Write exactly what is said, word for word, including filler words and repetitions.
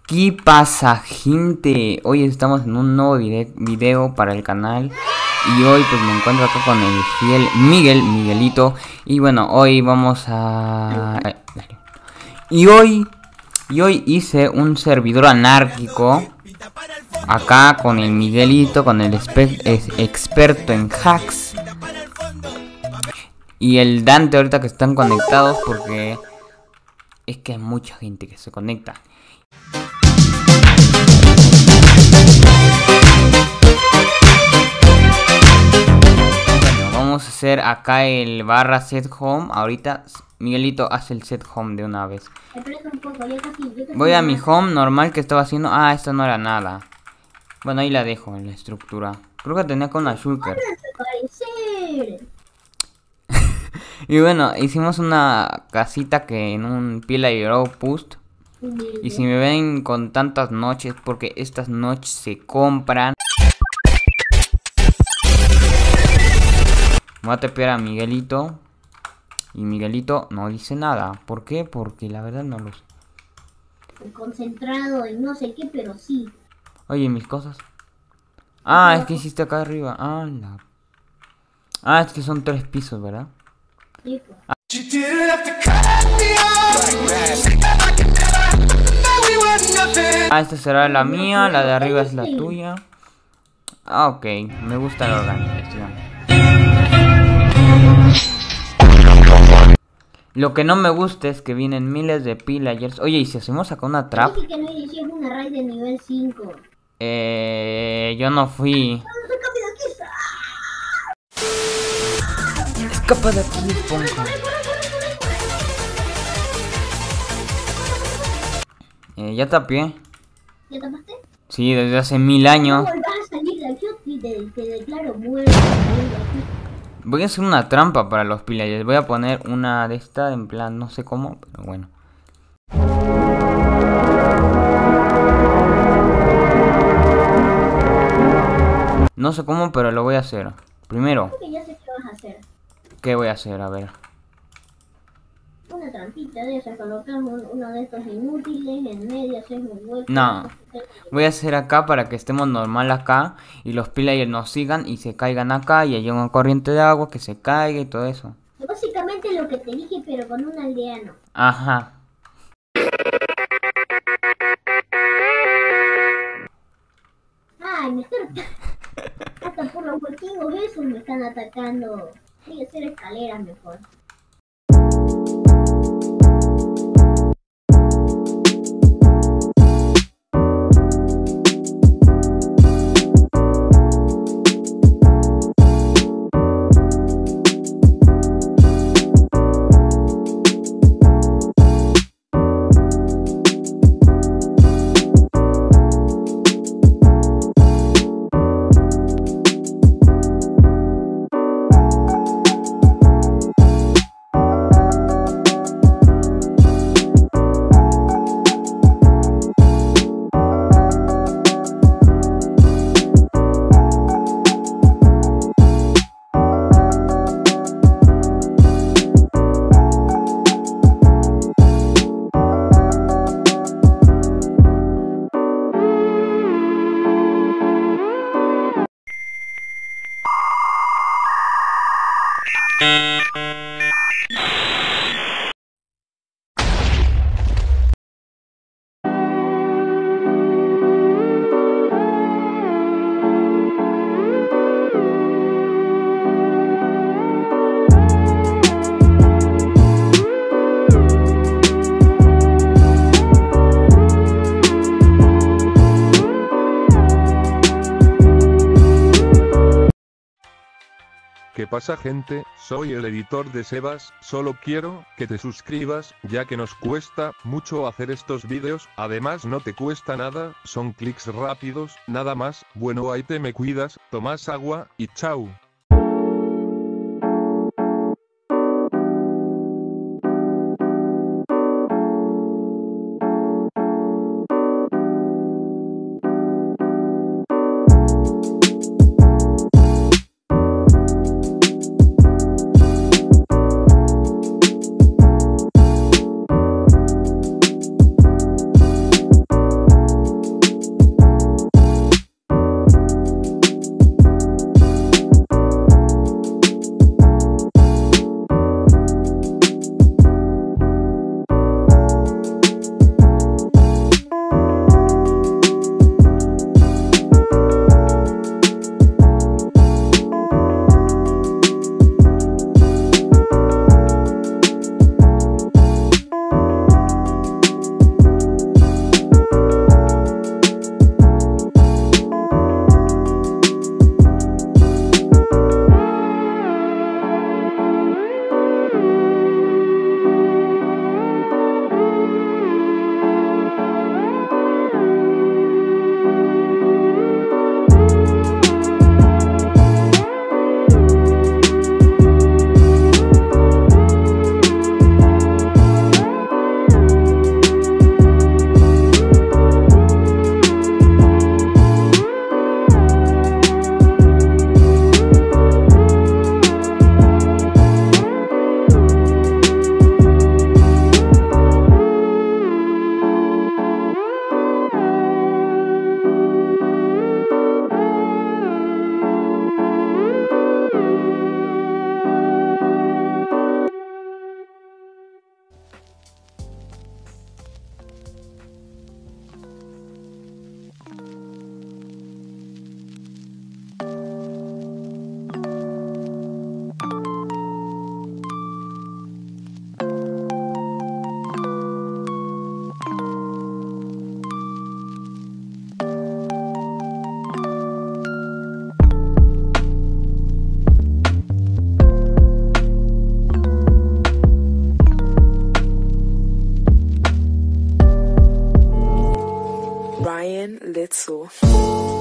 ¿Qué pasa, gente? Hoy estamos en un nuevo vide video para el canal. Y hoy pues me encuentro acá con el fiel Miguel, Miguelito. Y bueno, hoy vamos a... Y hoy... Y hoy hice un servidor anárquico. Acá con el Miguelito, con el es experto en hacks. Y el Dante ahorita que están conectados porque... Es que hay mucha gente que se conecta. Vamos a hacer acá el barra set home. Ahorita Miguelito hace el set home de una vez. Voy a mi home normal que estaba haciendo. Ah, esto no era nada. Bueno, ahí la dejo en la estructura. Creo que tenía con una shulker. Y bueno, hicimos una casita que en un Pillar y Outpost. Y si me ven con tantas noches, porque estas noches se compran. Voy a tepear a Miguelito. Y Miguelito no dice nada. ¿Por qué? Porque la verdad no lo sé. Concentrado en no sé qué, pero sí. Oye, mis cosas. Ah, es que hiciste acá arriba. Ah, la... ah, es que son tres pisos, ¿verdad? Sí, pues. Ah. Ah, esta será la mía, la de arriba es la tuya. Ah, ok, me gusta la organización. Lo que no me gusta es que vienen miles de pillagers. Oye, ¿y si hacemos acá una trap? Dije que no hicimos una raid de nivel cinco. Eh, yo no fui. Escapa de aquí, esponja. Eh, ya tapié. ¿Ya tapaste? Sí, desde hace mil años. No volvás a salir de aquí o te, te declaro muerto. Voy a hacer una trampa para los pillagers. Voy a poner una de esta en plan, no sé cómo, pero bueno. No sé cómo, pero lo voy a hacer. Primero. Creo que ya sé qué vas a hacer. ¿Qué voy a hacer? A ver. Una trampita de esas, colocamos uno de estos inútiles en medio, hacemos un hueco. No. Voy a hacer acá para que estemos normal acá y los pillagers nos sigan y se caigan acá y haya una corriente de agua que se caiga y todo eso. Básicamente lo que te dije, pero con un aldeano. Ajá. Ay, me están... Hasta por los huequillos esos me están atacando. Voy a hacer escaleras mejor. ¿Qué pasa, gente? Soy el editor de Sebas, solo quiero que te suscribas, ya que nos cuesta mucho hacer estos vídeos, además no te cuesta nada, son clics rápidos, nada más. Bueno, ahí te me cuidas, tomas agua, y chao. Ryan Litzel.